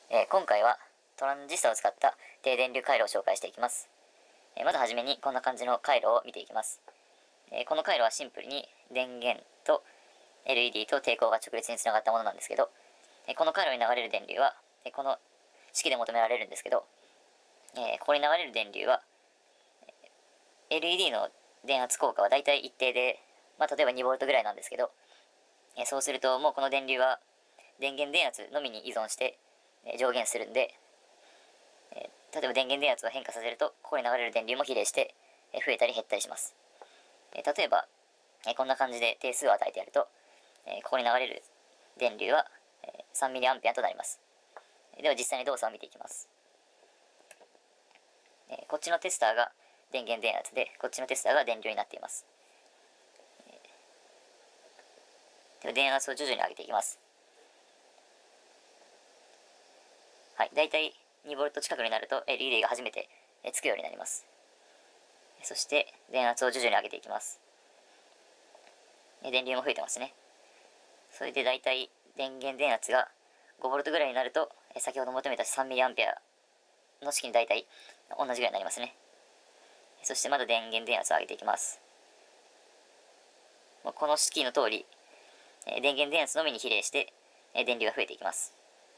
今回はトランジスタを使った低電流回路を紹介していきます。まずはじめにこんな感じの回路を見ていきます。この回路はシンプルに電源と LED と抵抗が直列につながったものなんですけど、この回路に流れる電流はこの式で求められるんですけど、ここに流れる電流は LED の電圧効果はだいたい一定で、例えば 2V ぐらいなんですけど、そうするともうこの電流は電源電圧のみに依存して上限するんで、例えば電源電圧を変化させるとここに流れる電流も比例して増えたり減ったりします。例えばこんな感じで定数を与えてやると、ここに流れる電流は 3mA となります。では実際に動作を見ていきます。こっちのテスターが電源電圧で、こっちのテスターが電流になっています。では電圧を徐々に上げていきます。はい、だいたい 2V 近くになると LED が初めてつくようになります。そして電圧を徐々に上げていきます。電流も増えてますね。それでだいたい電源電圧が 5V ぐらいになると、先ほど求めた 3mA の式にだいたい同じぐらいになりますね。そしてまだ電源電圧を上げていきます。この式の通り、電源電圧のみに比例して電流が増えていきます。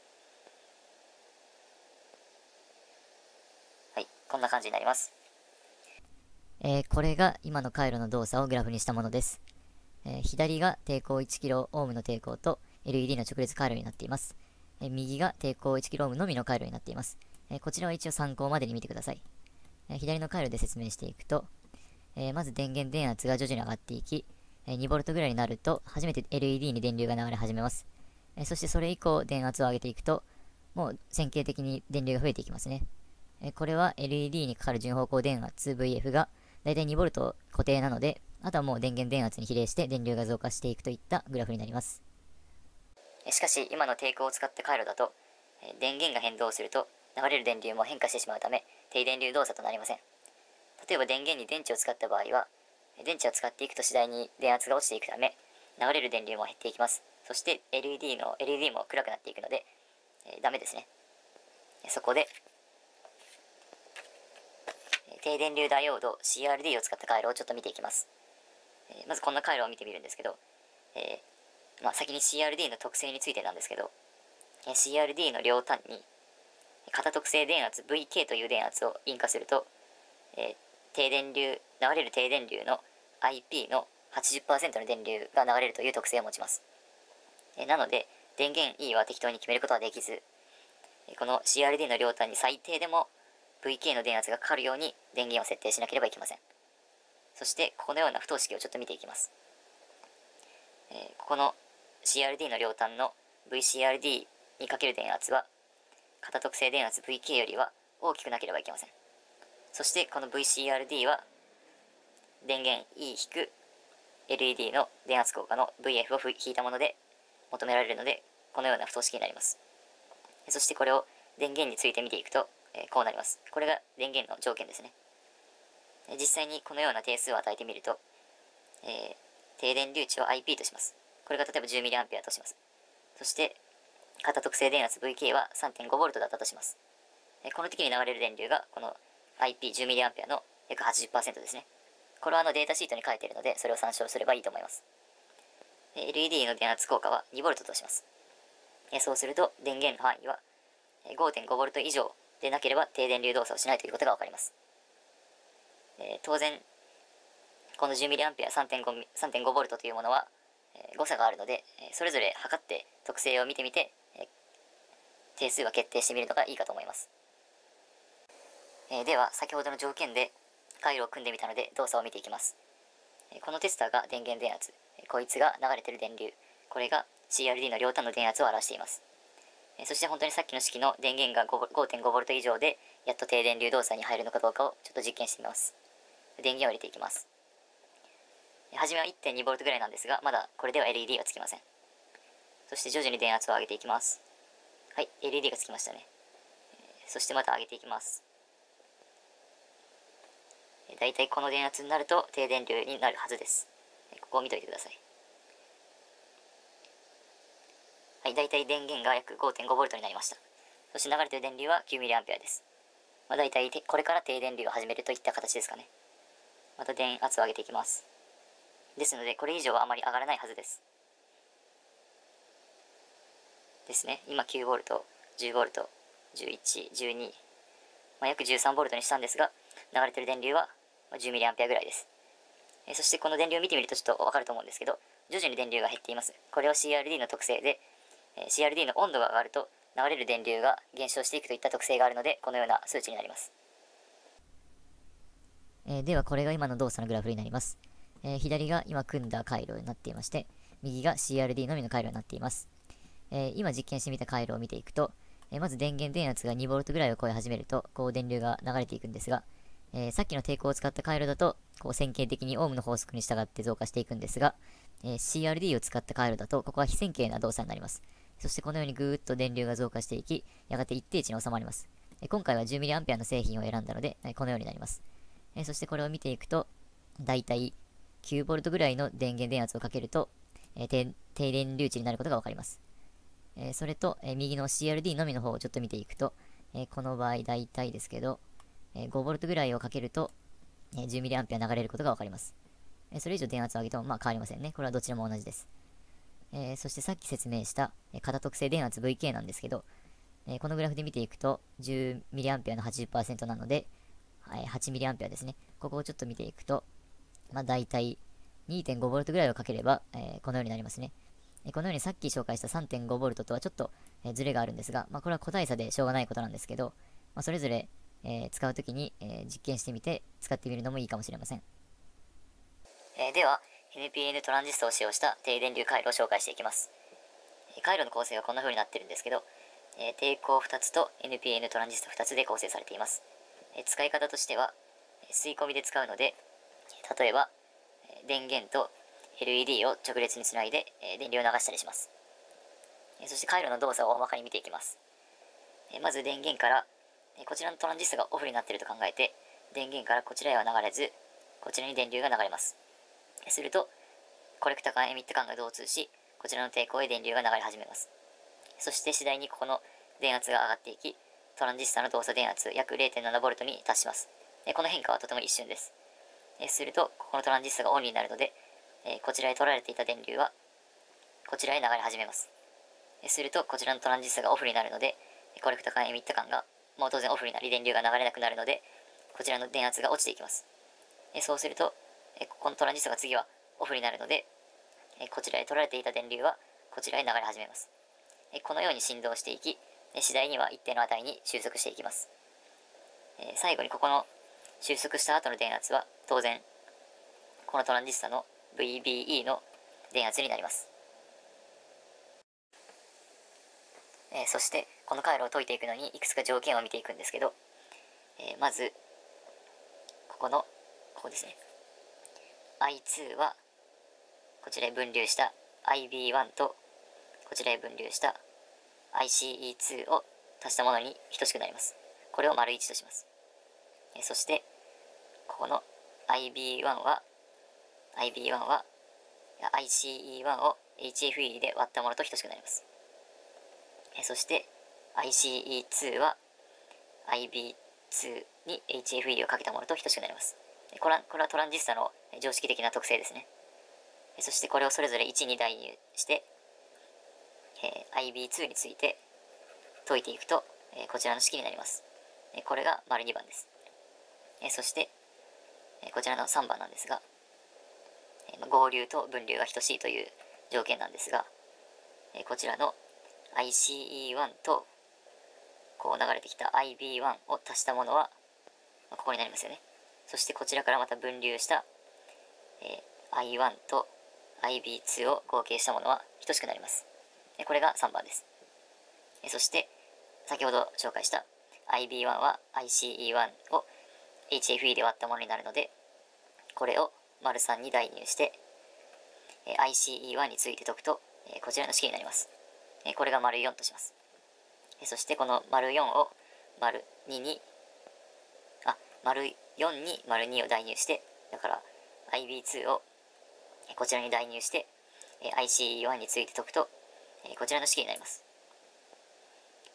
はい、こんな感じになります。 これが今の回路の動作をグラフにしたものです。左が抵抗 1kΩ の抵抗と LED の直列回路になっています。右が抵抗 1kΩ のみの回路になっています。こちらは一応参考までに見てください。左の回路で説明していくと、まず電源電圧が徐々に上がっていき、2V ぐらいになると初めて LED に電流が流れ始めます。そしてそれ以降電圧を上げていくと、もう線形的に電流が増えていきますね。これは LED にかかる順方向電圧 VF がだいたい 2V 固定なので、あとはもう電源電圧に比例して電流が増加していくといったグラフになります。 しかし今の抵抗を使った回路だと、電源が変動すると流れる電流も変化してしまうため低電流動作となりません。例えば電源に電池を使った場合は、電池を使っていくと次第に電圧が落ちていくため流れる電流も減っていきます。そして LED も暗くなっていくので、ダメですね。そこで低電流ダイオード CRD を使った回路をちょっと見ていきます。まずこんな回路を見てみるんですけど、先に CRD の特性についてなんですけど、CRD の両端に型特性電圧 VK という電圧を引火すると、流れる低電流の IP の 80% の電流が流れるという特性を持ちます。なので電源 E は適当に決めることはできず、この CRD の両端に最低でも VK の電圧がかかるように電源を設定しなければいけません。そしてこのような不等式をちょっと見ていきます。ここの CRD の両端の VCRD にかける電圧は型特性電圧 VK よりは大きくなければいけません。そしてこの VCRD は電源 E-LED の電圧効果の VF を引いたもので求められるので、このような不等式になります。そしてこれを電源について見ていくと、こうなります。これが電源の条件ですね。実際にこのような定数を与えてみると、低電流値を IP とします。これが例えば 10mA とします。そして型特性電圧 VK は 3.5V だったとします。この時に流れる電流がこの IP10mA の約 80% ですね。これはデータシートに書いているので、それを参照すればいいと思います。LED の電圧効果は 2V とします。そうすると電源の範囲は 5.5V 以上でなければ低電流動作をしないということがわかります。当然この 10mA 3.5V というものは誤差があるので、それぞれ測って特性を見てみて定数は決定してみるのがいいかと思います。では先ほどの条件で回路を組んでみたので動作を見ていきます。このテスターが電源電圧、こいつが流れている電流、これが CRD の両端の電圧を表しています。そして本当にさっきの式の電源が 5.5V 以上でやっと低電流動作に入るのかどうかをちょっと実験してみます。電源を入れていきます。初めは 1.2V ぐらいなんですが、まだこれでは LED がつきません。そして徐々に電圧を上げていきます。はい、LED がつきましたね。そしてまた上げていきます。だいたいこの電圧になると低電流になるはずです。ここを見といてください。はい、だいたい電源が約 5.5V になりました。 そして流れている電流は 9mA です。だいたいこれから低電流を始めるといった形ですかね。また電圧を上げていきます。ですので、これ以上はあまり上がらないはずです。ですね。今 9V、10V、11、12、約 13V にしたんですが、流れている電流は 10mA ぐらいです。そしてこの電流を見てみるとちょっとわかると思うんですけど、徐々に電流が減っています。これは CRD の特性で、CRD の温度が上がると流れる電流が減少していくといった特性があるので、このような数値になります。 ではこれが今の動作のグラフになります。左が今組んだ回路になっていまして、右が CRD のみの回路になっています。今実験してみた回路を見ていくと、まず電源電圧が 2V ぐらいを超え始めると、こう電流が流れていくんですが、さっきの抵抗を使った回路だと、こう線形的にオームの法則に従って増加していくんですが、CRD を使った回路だと、ここは非線形な動作になります。そしてこのようにぐーっと電流が増加していき、やがて一定値に収まります。今回は 10mA の製品を選んだので、このようになります。そしてこれを見ていくと、だいたい 9V ぐらいの電源電圧をかけると、低電流値になることがわかります。それと、右の CRD のみの方をちょっと見ていくと、この場合だいたいですけど、5V ぐらいをかけると、10mA 流れることがわかります。それ以上電圧を上げても変わりませんね。これはどちらも同じです。そしてさっき説明した、型特性電圧 VK なんですけど、このグラフで見ていくと 10mA の 80% なので、8mA ですね。ここをちょっと見ていくと、だいたい 2.5V ぐらいをかければ、このようになりますね。このようにさっき紹介した 3.5V とはちょっと、ズレがあるんですが、これは個体差でしょうがないことなんですけど、それぞれ、使うときに、実験してみて使ってみるのもいいかもしれません。 では NPN トランジスタを使用した低電流回路を紹介していきます。回路の構成はこんな風になってるんですけど、抵抗2つと NPN トランジスタ2つで構成されています。使い方としては吸い込みで使うので、例えば電源と LED を直列につないで電流を流したりします。そして回路の動作を大まかに見ていきます。まず電源からこちらのトランジスタがオフになっていると考えて、電源からこちらへは流れず、こちらに電流が流れます。するとコレクター間エミット間が導通し、こちらの抵抗へ電流が流れ始めます。そして次第にここの電圧が上がっていき、トランジスタの動作電圧約 0.7V に達します。この変化はとても一瞬です。するとここのトランジスタがオンになるので、こちらへ取られていた電流はこちらへ流れ始めます。するとこちらのトランジスタがオフになるので、コレクター間エミット間がもう当然オフになり電流が流れなくなるので、こちらの電圧が落ちていきます。そうするとここのトランジスタが次はオフになるので、こちらへ取られていた電流はこちらへ流れ始めます。このように振動していき、次第には一定の値に収束していきます。最後にここの収束した後の電圧は当然このトランジスタの VBE の電圧になります。そしてこの回路を解いていくのにいくつか条件を見ていくんですけど、まずここですね。I2 はこちらへ分流した IB1 とこちらへ分流した ICE2 を足したものに等しくなります。これを丸1とします。そしてここの IB1 は ICE1 を HFE で割ったものと等しくなります。そして ICE2 は IB2 に HFE をかけたものと等しくなります。これはトランジスタの常識的な特性ですね。そしてこれをそれぞれ1に代入して、IB2 について解いていくと、こちらの式になります。これが丸2番です。そして、こちらの3番なんですが、合流と分流が等しいという条件なんですが、こちらの ICE1 とこう流れてきた IB1 を足したものはここになりますよね。そしてこちらからまた分流した、I1 と IB2 を合計したものは等しくなります。これが3番です。そして先ほど紹介した IB1 は ICE1 を HFE で割ったものになるので、これを丸3に代入して ICE1 について解くとこちらの式になります。これが丸4とします。そしてこの丸4を丸2に丸4に丸2を代入して、だから IB2 をこちらに代入して ICE1 について解くとこちらの式になります。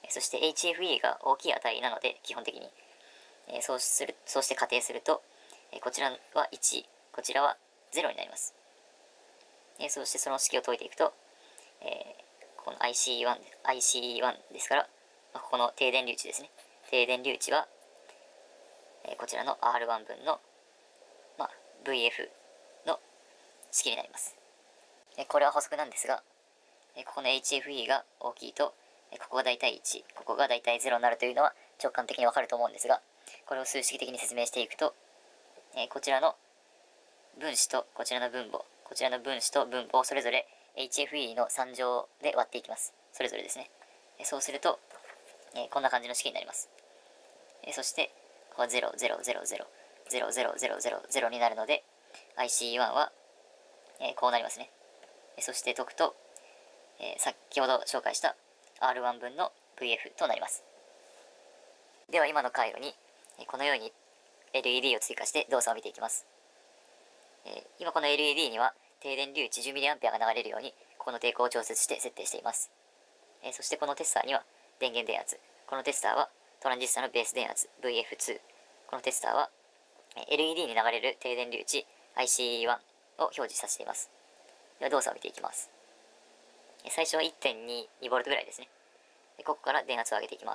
そして HFE が大きい値なので、基本的に、そうして仮定すると、こちらは1、こちらは0になります。そしてその式を解いていくと、この IC1 ですから、ここの低電流値ですね。低電流値は、こちらの R1 分の、VF の式になります。これは補足なんですが、ここの HFE が大きいと、ここがだいたい1、ここがだいたい0になるというのは直感的にわかると思うんですが、これを数式的に説明していくと、こちらの分子とこちらの分母、こちらの分子と分母をそれぞれ HFE の3乗で割っていきます。それぞれですね。そうすると、こんな感じの式になります。そして、ここは0、0、0、0、0、0、0、0、0になるので、IC1 は、こうなりますね。そして解くと、先ほど紹介した R1 分の VF となります。では今の回路に、このように LED を追加して動作を見ていきます。今この LED には低電流値 10mA が流れるようにこの抵抗を調節して設定しています。そしてこのテスターには電源電圧、このテスターはトランジスタのベース電圧 VF2、このテスターは LED に流れる低電流値 IC1 を表示させています。では動作を見ていきます。最初は 1.2V ぐらいですね。ここから電圧を上げていきます。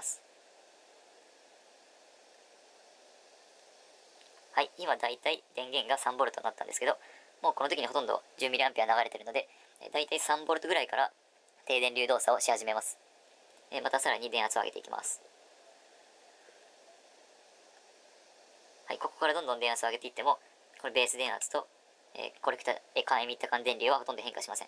はい、今だいたい電源が 3V になったんですけど、もうこの時にほとんど 10mA 流れているので、だいたい 3V ぐらいから低電流動作をし始めます。またさらに電圧を上げていきます。はい、ここからどんどん電圧を上げていっても、これベース電圧と、コレクタ間エミッタ間電流はほとんど変化しません。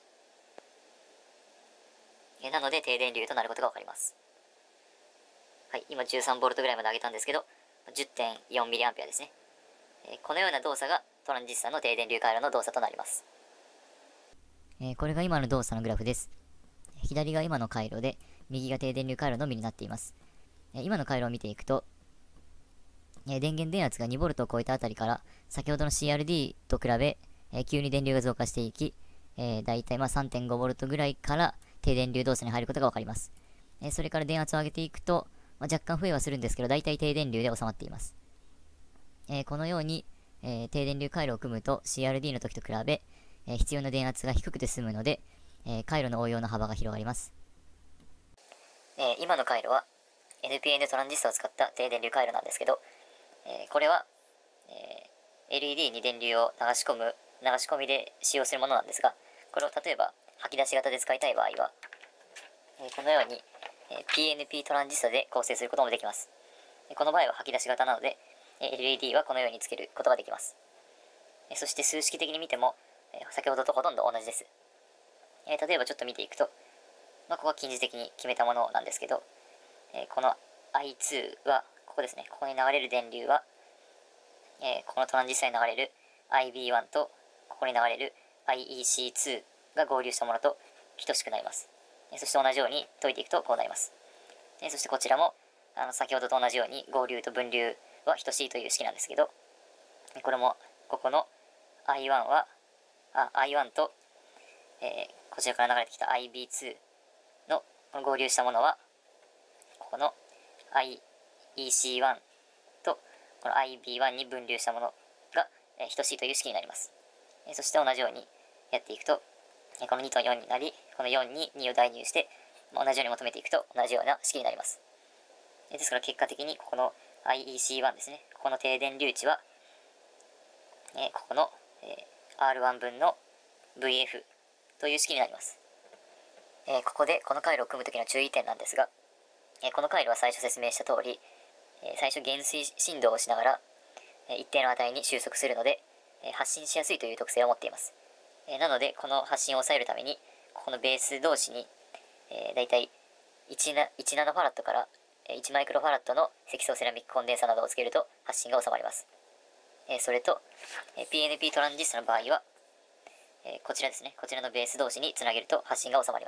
なので低電流となることがわかります。はい、今 13V ぐらいまで上げたんですけど、10.4mA ですね。このような動作がトランジスタの低電流回路の動作となります。 これが今の動作のグラフです。左が今の回路で、右が低電流回路のみになっています。今の回路を見ていくと、電源電圧が 2V を超えたあたりから、先ほどの CRD と比べ、急に電流が増加していき、だいたい3.5V ぐらいから低電流動作に入ることがわかります。それから電圧を上げていくと、若干増えはするんですけど、だいたい低電流で収まっています。このように、低電流回路を組むと CRD の時と比べ、必要な電圧が低くて済むので、回路の応用の幅が広がります。 今の回路は NPN トランジスタを使った低電流回路なんですけど、これは、LED に電流を流し込みで使用するものなんですが、これを例えば吐き出し型で使いたい場合は、このように、PNP トランジスタで構成することもできます。この場合は吐き出し型なので、LED はこのようにつけることができます。そして数式的に見ても、先ほどとほとんど同じです。例えばちょっと見ていくと、ここは近似的に決めたものなんですけど、この I2 は、ここですね、ここに流れる電流は、このトランジスタに流れる IB1 と、ここに流れる IEC2 が合流したものと等しくなります。そして同じように解いていくとこうなります。そしてこちらも、先ほどと同じように合流と分流は等しいという式なんですけど、これも、ここの I1 と、こちらから流れてきた IB2 の合流したものは、ここの IEC1 とこの IB1 に分流したものが、等しいという式になります。そして同じようにやっていくと、この2と4になり、この4に2を代入して、同じように求めていくと同じような式になります。ですから結果的にここの IEC1 ですね、ここの低電流値は、ここの、R1 分の VF という式になります。ここでこの回路を組むときの注意点なんですが、この回路は最初説明した通り、最初減衰振動をしながら、一定の値に収束するので、発信しやすいという特性を持っています。なのでこの発信を抑えるために、ここのベース同士に、だいたい1ナノファラットから1マイクロファラットの積層セラミックコンデンサなどをつけると発信が収まります。それと、PNP トランジスタの場合は、こちらですね、こちらのベース同士につなげると発信が収まります。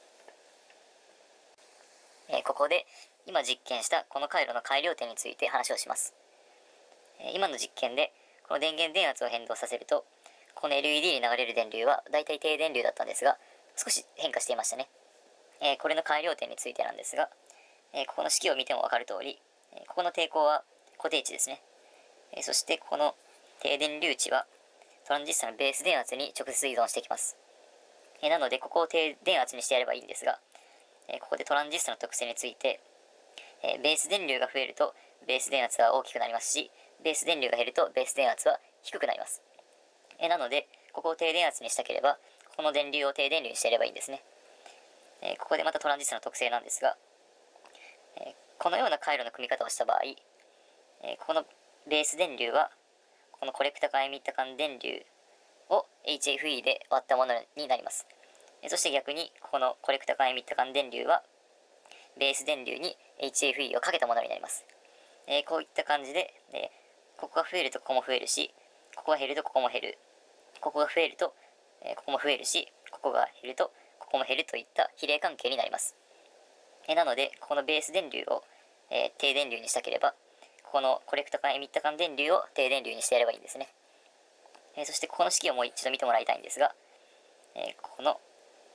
ここで今実験したこの回路の改良点について話をします。今の実験でこの電源電圧を変動させると、この LED に流れる電流はだいたい低電流だったんですが、少し変化していましたね。これの改良点についてなんですが、 ここの式を見ても分かる通り、ここの抵抗は固定値ですね。そしてここの低電流値はトランジスタのベース電圧に直接依存してきます。なのでここを低電圧にしてやればいいんですが、ここでトランジスタの特性について、ベース電流が増えるとベース電圧は大きくなりますし、ベース電流が減るとベース電圧は低くなります。なのでここを低電圧にしたければ、この電流を低電流にしてやればいいんですね。ここでまたトランジスタの特性なんですが、このような回路の組み方をした場合、ここのベース電流はこのコレクタ間エミッタ間電流を HFE で割ったものになります。そして逆にここのコレクタ間エミッタ間電流はベース電流に HFE をかけたものになります。こういった感じで、ここが増えるとここも増えるし、ここが減るとここも減る、ここが増えると、ここも増えるし、ここが減るとここも減るといった比例関係になります。なのでここのベース電流を、低電流にしたければ、ここのコレクタ間エミッタ間電流を低電流にしてやればいいんですね。そしてここの式をもう一度見てもらいたいんですが、ここの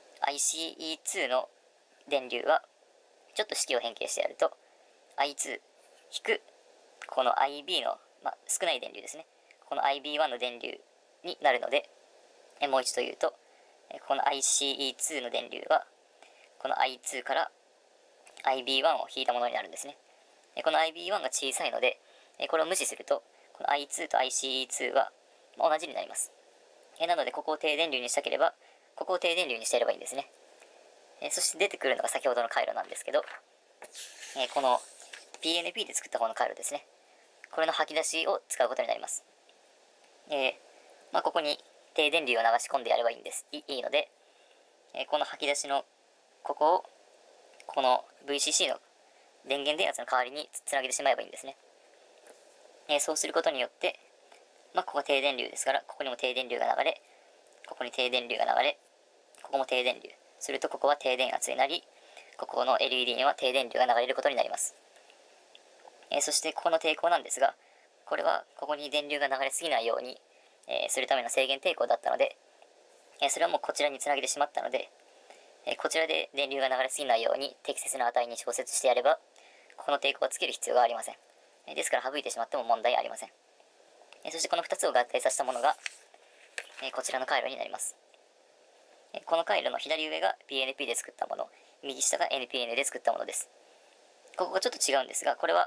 ICE2 の電流はちょっと式を変形してやると I2 引くこの IB の、少ない電流ですね。この IB1 の電流になるので、もう一度言うと、この ICE2 の電流はこの I2 から IB1 を引いたものになるんですね。この IB1 が小さいので、これを無視するとこの I2 と ICE2 は同じになります。なのでここを低電流にしたければ、ここを低電流にしてやればいいんですね。そして出てくるのが先ほどの回路なんですけど、この PNP で作った方の回路ですね。これの吐き出しを使うことになります。ここに低電流を流し込んでやればいいので、この吐き出しのここをこの VCC の電源電圧の代わりにつなげてしまえばいいんですね。そうすることによって、ここが低電流ですから、ここにも低電流が流れ、ここに低電流が流れ、ここも低電流すると、ここは低電圧になり、ここの LED には低電流が流れることになります。そしてここの抵抗なんですが、これはここに電流が流れすぎないように、するための制限抵抗だったので、それはもうこちらにつなげてしまったので、こちらで電流が流れすぎないように適切な値に調節してやれば、ここの抵抗をつける必要がありません。ですから省いてしまっても問題ありません。そしてこの2つを合体させたものが、こちらの回路になります。この回路の左上が PNP で作ったもの、右下が NPN で作ったものです。ここがちょっと違うんですが、これは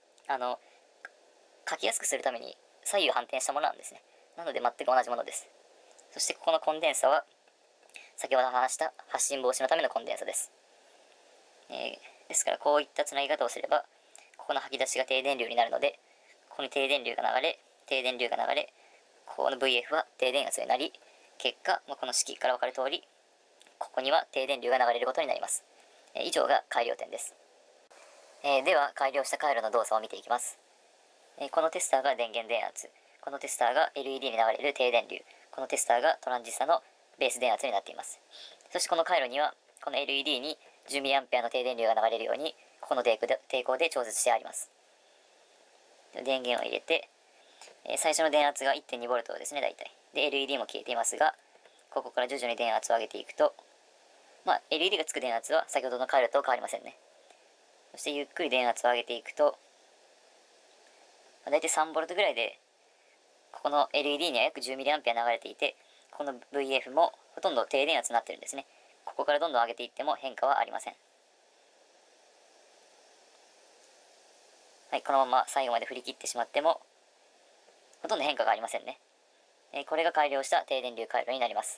書きやすくするために左右反転したものなんですね。なので全く同じものです。そしてここのコンデンサは先ほど話した発信防止のためのコンデンサです。ですからこういったつなぎ方をすれば、ここの吐き出しが低電流になるので、ここに低電流が流れ、低電流が流れ、ここの VF は低電圧になり、結果、この式から分かる通り、ここには低電流が流れることになります。以上が改良点です。では改良した回路の動作を見ていきます。このテスターが電源電圧、このテスターが LED に流れる低電流、このテスターがトランジスタのベース電圧になっています。そしてこの回路にはこの LED に 10mA の低電流が流れるように、ここの抵抗で調節してあります。電源を入れて、最初の電圧が 1.2V ですね、大体で LED も消えていますが、ここから徐々に電圧を上げていくと、LED がつく電圧は先ほどの回路と変わりませんね。そしてゆっくり電圧を上げていくと、大体 3V ぐらいで、ここの LED には約 10mA 流れていて、この VF もほとんど低電圧になってるんですね。ここからどんどん上げていっても変化はありません。はい、このまま最後まで振り切ってしまってもほとんど変化がありませんね。これが改良した低電流回路になります。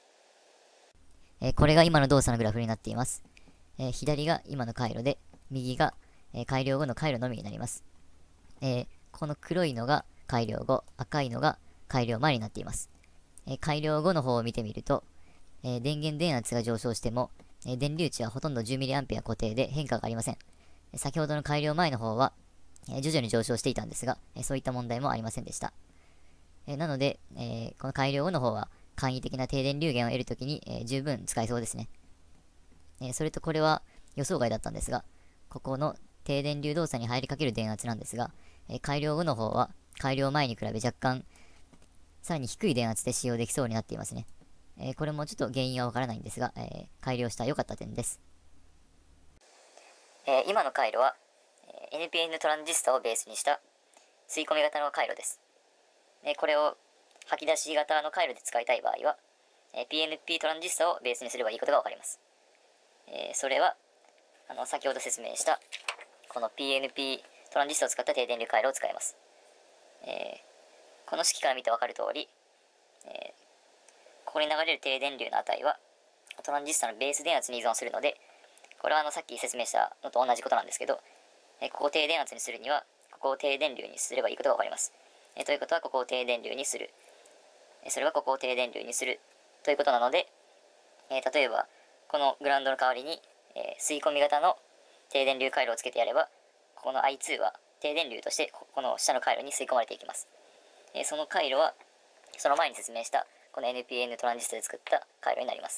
これが今の動作のグラフになっています。左が今の回路で、右が、改良後の回路のみになります。この黒いのが改良後、赤いのが改良前になっています。改良後の方を見てみると、電源電圧が上昇しても、電流値はほとんど 10mA 固定で変化がありません。先ほどの改良前の方は、徐々に上昇していたんですが、そういった問題もありませんでした。なので、この改良後の方は簡易的な低電流源を得るときに、十分使えそうですね。それとこれは予想外だったんですが、ここの低電流動作に入りかける電圧なんですが、改良後の方は改良前に比べ若干さらに低い電圧で使用できそうになっていますね。これもちょっと原因はわからないんですが、改良した良かった点です。 今の回路は、NPN トランジスタをベースにした吸い込み型の回路です。これを吐き出し型の回路で使いたい場合は、PNP トランジスタをベースにすればいいことがわかります。それは先ほど説明したこの PNP トランジスタを使った低電流回路を使います。この式から見てわかる通り、ここに流れる低電流の値はトランジスタのベース電圧に依存するので、これはさっき説明したのと同じことなんですけど、ここを低電圧にするにはここを低電流にすればいいことがわかります。ということはここを低電流にする、それはここを低電流にするということなので、例えばこのグラウンドの代わりに、吸い込み型の低電流回路をつけてやれば、ここの I2 は低電流としてこの下の回路に吸い込まれていきます。その回路はその前に説明したこの NPN トランジスタで作った回路になります。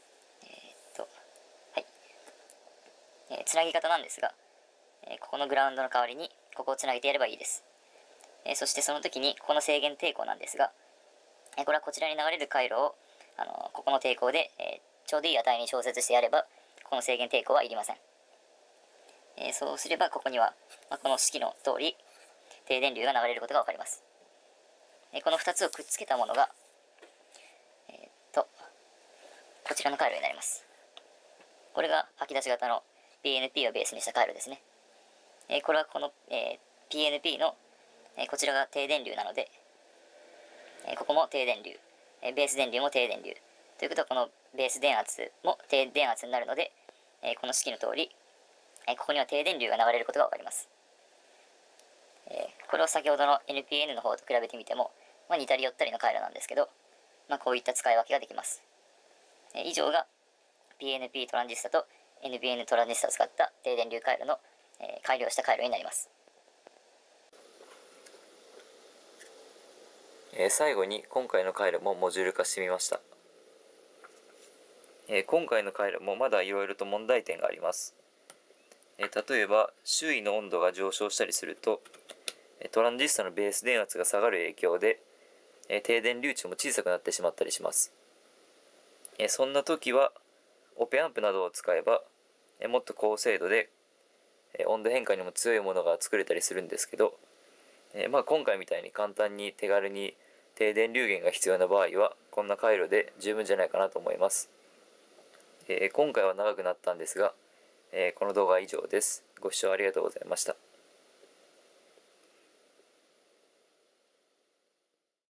はい。つなぎ方なんですが、ここのグラウンドの代わりにここをつなげてやればいいです。そしてその時にここの制限抵抗なんですが、これはこちらに流れる回路をここの抵抗で、ちょうどいい値に調節してやれば、この制限抵抗はいりません。そうすればここには、この式の通り低電流が流れることがわかります。この2つをくっつけたものが、こちらの回路になります。これが吐き出し型の PNP をベースにした回路ですね。これはこの、PNP の、こちらが低電流なので、ここも低電流、ベース電流も低電流ということは、このベース電圧も低電圧になるので、この式の通り、ここには低電流が流れることがわかります。これを先ほどの NPN の方と比べてみても、似たり寄ったりの回路なんですけど、こういった使い分けができます。以上が PNP トランジスタと NPN トランジスタを使った低電流回路の、改良した回路になります。 最後に今回の回路もモジュール化してみました。今回の回路もまだいろいろと問題点があります。例えば周囲の温度が上昇したりすると、トランジスタのベース電圧が下がる影響で、低電流値も小さくなってしまったりします。そんな時はオペアンプなどを使えば、もっと高精度で、温度変化にも強いものが作れたりするんですけど、今回みたいに簡単に手軽に低電流源が必要な場合はこんな回路で十分じゃないかなと思います。今回は長くなったんですが、この動画は以上です。ご視聴ありがとうございました。